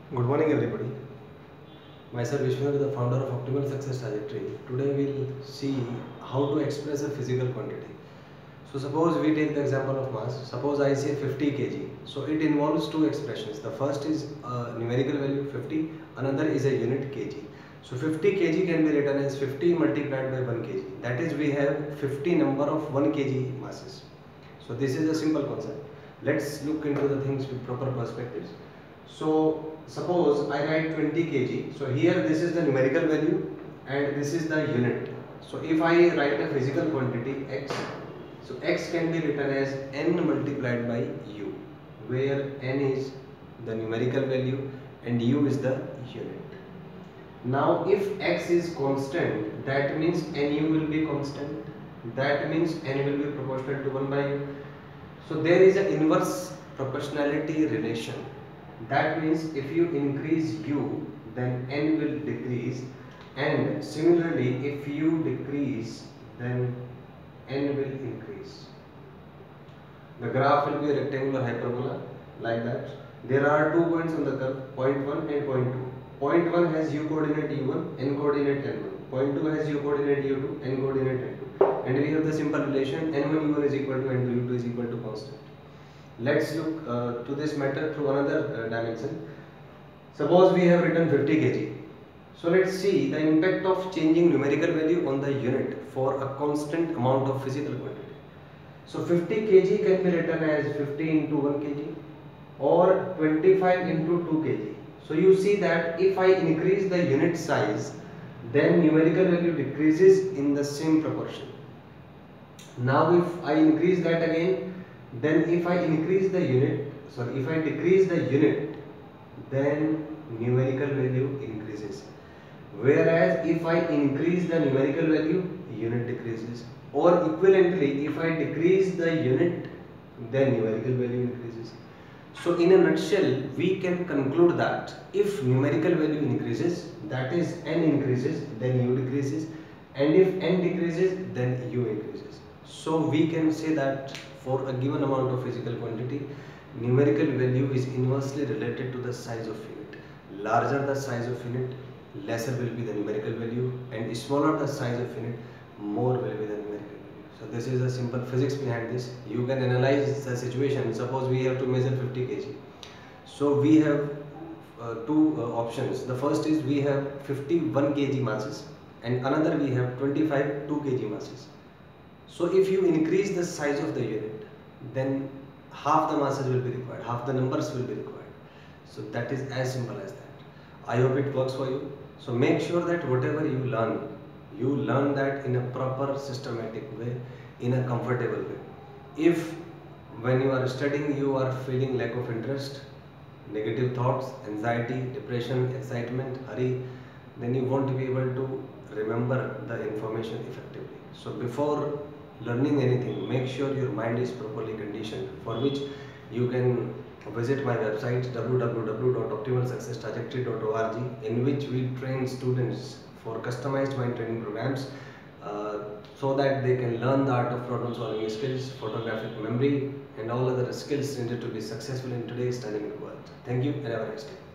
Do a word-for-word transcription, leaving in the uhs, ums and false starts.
Good morning everybody. Myself Vishwanath, the founder of Optimal Success Trajectory. Today we'll see how to express a physical quantity. So suppose we take the example of mass. Suppose I say fifty kilograms. So it involves two expressions. The first is a numerical value fifty, another is a unit kg. So fifty kilograms can be written as fifty multiplied by one kilogram. That is, we have fifty number of one kilogram masses. So this is a simple concept. Let's look into the things with proper perspectives. So suppose I write twenty kilograms. So here this is the numerical value and this is the unit. So if I write a physical quantity x, so x can be written as n multiplied by u, where n is the numerical value and u is the unit. Now if x is constant, that means nu will be constant. That means n will be proportional to one by u. So there is an inverse proportionality relation. That means if you increase u, then n will decrease, and similarly if you decrease, then n will increase. The graph will be a rectangular hyperbola like that. There are two points on the curve, point one and point two. Point one has u coordinate u one, n coordinate n one. Point two has u coordinate u two, n coordinate n two. And we have the simple relation n one u one is equal to n two u two is equal to constant. Let's look uh, to this matter through another uh, dimension. Suppose we have written fifty kilograms. So let's see the impact of changing numerical value on the unit for a constant amount of physical quantity. So fifty kilograms can be written as fifty into one kilogram or twenty-five into two kilograms. So you see that if I increase the unit size, then numerical value decreases in the same proportion. Now if I increase that again, then if I increase the unit, sorry, if I decrease the unit, then numerical value increases. Whereas if I increase the numerical value, unit decreases. Or equivalently, if I decrease the unit, then numerical value increases. So in a nutshell, we can conclude that if numerical value increases, that is n increases, then u decreases, and if n decreases, then u increases. So we can say that for a given amount of physical quantity, numerical value is inversely related to the size of unit. Larger the size of unit, lesser will be the numerical value, and smaller the size of unit, more will be the numerical value. So this is the simple physics behind this. You can analyze the situation. Suppose we have to measure fifty kilograms. So we have uh, two uh, options. The first is we have fifty-one kilogram masses, and another we have twenty-five two kilogram masses. So if you increase the size of the unit, then half the masses will be required, half the numbers will be required. So that is as simple as that. I hope it works for you. So make sure that whatever you learn, you learn that in a proper systematic way, in a comfortable way. If when you are studying you are feeling lack of interest, negative thoughts, anxiety, depression, excitement, hurry, then you won't be able to remember the information effectively. So before learning anything, make sure your mind is properly conditioned, for which you can visit my website w w w dot optimal success trajectory dot org, in which we train students for customized mind training programs uh, so that they can learn the art of problem solving skills, photographic memory, and all other skills needed to be successful in today's dynamic world. Thank you and have a nice day.